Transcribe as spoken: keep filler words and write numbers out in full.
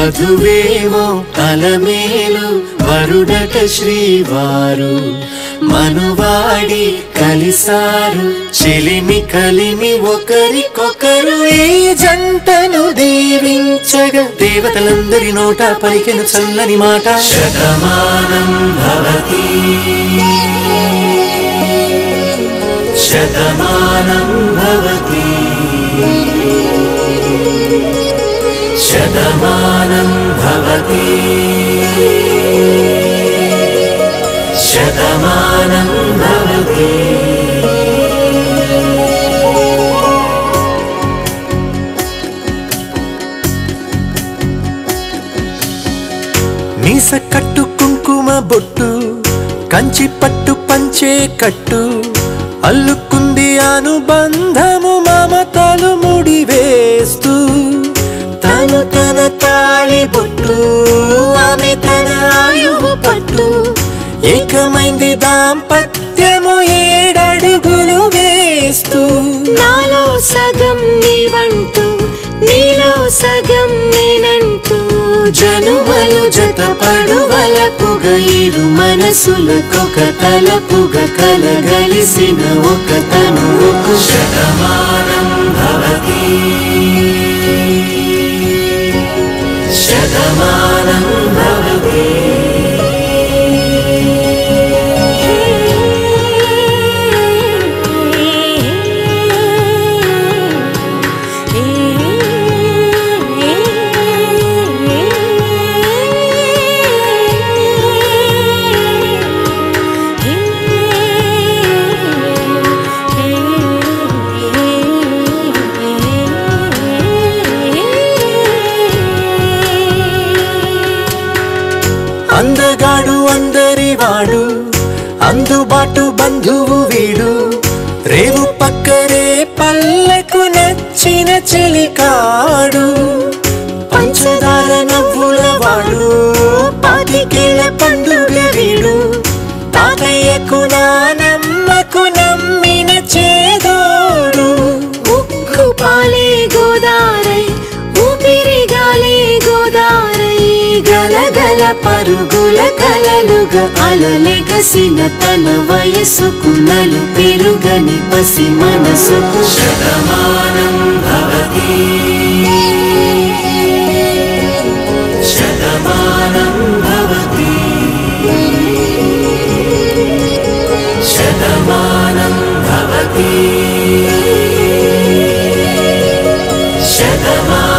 వధువేమో అలమేలు వరుడట శ్రీవారు మనువాడి కలిసారు చెలిమి కలిమి ఒకరికొకరు ఈ జంటను దీవించగా దేవతలందరి నోట పలికెను చల్లని మాట శతమానం భవతి శతమానం భవతి శతమానం భవతి శతమానం భవతి మీస కట్టు కుంకుమ బొట్టు కంచి పట్టు పంచే కట్టు అల్లుకుంది అనుబంధము మమతలు ముడివేస్తూ తను తన తాళి బొట్టు ఆమె తన ఆయువు పట్టు ఏకమైంది దాంపత్యము ఏడడుగులు వేస్తూ నాలో సగం నీవంటూ నీలో సగం నేనంటూ జనుమలు జతపడు వలపుగ ఇరు మనసులకొక తలపుగ కలగలిసిన ఒక తనువుకు శతమానం భవతి శతమానం భవతి అందగాడు అందరి వాడు అందుబాటు బంధువు వీడు రేవు పక్కరే పల్లెకు నచ్చిన చెలికాడు పంచదార నవ్వుల వాడు పాతికేల పండుగ వీడు తాతయ్యకు నానమ్మకు నమ్మిన చేదోడు ఉక్కు పాలే గోదారై ఊపిరిగాలే గోదారై గలగల పరుగుల కలలుగా అలలెగసిన తన వయసుకు నలు పెరుగని పసి మనసుకు శతమానం భవతి శతమానం భవతి శతమానం భవతి శతమానం